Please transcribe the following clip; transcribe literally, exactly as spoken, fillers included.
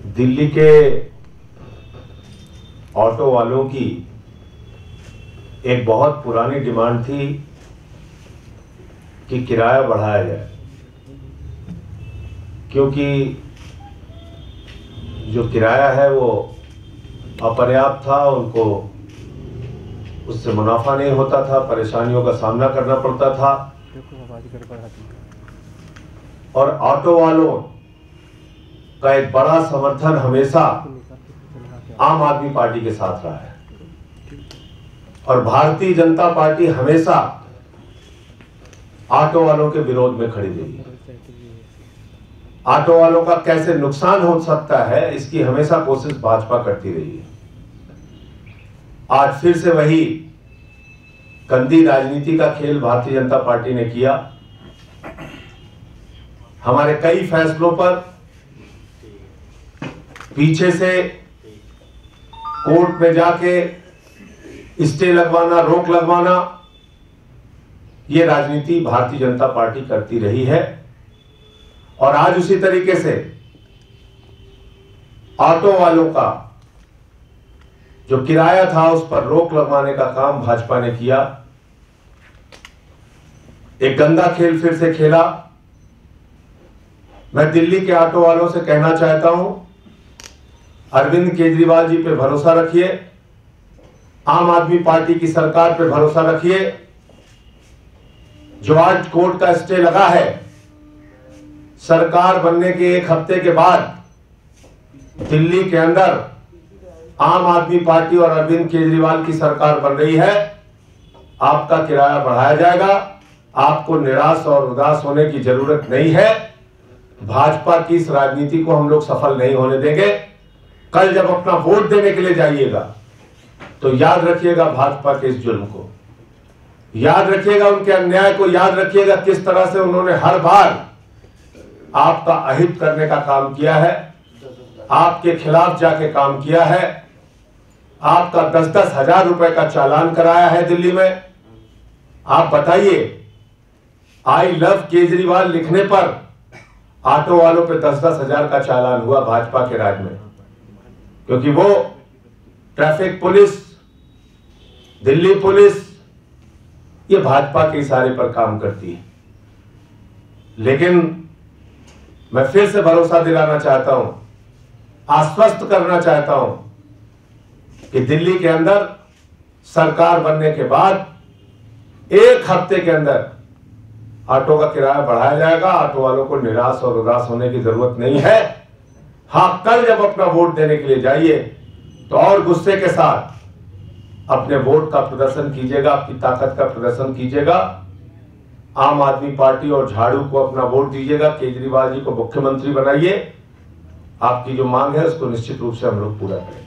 दिल्ली के ऑटो वालों की एक बहुत पुरानी डिमांड थी कि किराया बढ़ाया जाए, क्योंकि जो किराया है वो अपर्याप्त था, उनको उससे मुनाफा नहीं होता था, परेशानियों का सामना करना पड़ता था। और ऑटो वालों का एक बड़ा समर्थन हमेशा आम आदमी पार्टी के साथ रहा है और भारतीय जनता पार्टी हमेशा ऑटो वालों के विरोध में खड़ी रही है। ऑटो वालों का कैसे नुकसान हो सकता है, इसकी हमेशा कोशिश भाजपा करती रही है। आज फिर से वही गंदी राजनीति का खेल भारतीय जनता पार्टी ने किया। हमारे कई फैसलों पर पीछे से कोर्ट में जाके स्टे लगवाना, रोक लगवाना, ये राजनीति भारतीय जनता पार्टी करती रही है। और आज उसी तरीके से ऑटो वालों का जो किराया था उस पर रोक लगवाने का काम भाजपा ने किया। एक गंदा खेल फिर से खेला। मैं दिल्ली के ऑटो वालों से कहना चाहता हूं, अरविंद केजरीवाल जी पे भरोसा रखिए, आम आदमी पार्टी की सरकार पे भरोसा रखिए। जो आज कोर्ट का स्टे लगा है, सरकार बनने के एक हफ्ते के बाद दिल्ली के अंदर आम आदमी पार्टी और अरविंद केजरीवाल की सरकार बन रही है। आपका किराया बढ़ाया जाएगा। आपको निराश और उदास होने की जरूरत नहीं है। भाजपा की इस राजनीति को हम लोग सफल नहीं होने देंगे। कल जब अपना वोट देने के लिए जाइएगा तो याद रखिएगा भाजपा के इस जुल्म को, याद रखिएगा उनके अन्याय को, याद रखिएगा किस तरह से उन्होंने हर बार आपका अहित करने का काम किया है, आपके खिलाफ जाके काम किया है, आपका दस दस हजार रुपए का चालान कराया है दिल्ली में। आप बताइए, आई लव केजरीवाल लिखने पर ऑटो वालों पे दस दस हजार का चालान हुआ भाजपा के राज में, क्योंकि वो ट्रैफिक पुलिस, दिल्ली पुलिस, ये भाजपा के इशारे पर काम करती है। लेकिन मैं फिर से भरोसा दिलाना चाहता हूं, आश्वस्त करना चाहता हूं कि दिल्ली के अंदर सरकार बनने के बाद एक हफ्ते के अंदर ऑटो का किराया बढ़ाया जाएगा। ऑटो वालों को निराश और उदास होने की जरूरत नहीं है। हाँ, कल जब अपना वोट देने के लिए जाइए तो और गुस्से के साथ अपने वोट का प्रदर्शन कीजिएगा, अपनी ताकत का प्रदर्शन कीजिएगा। आम आदमी पार्टी और झाड़ू को अपना वोट दीजिएगा, केजरीवाल जी को मुख्यमंत्री बनाइए। आपकी जो मांग है उसको निश्चित रूप से हम लोग पूरा करेंगे।